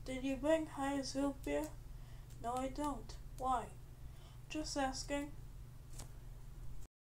Did you bring Highest Root beer? No, I don't. Why? Just asking.